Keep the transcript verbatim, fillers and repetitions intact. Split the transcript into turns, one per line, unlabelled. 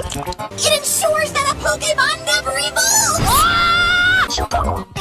It ensures that a Pokémon never evolves! Ah!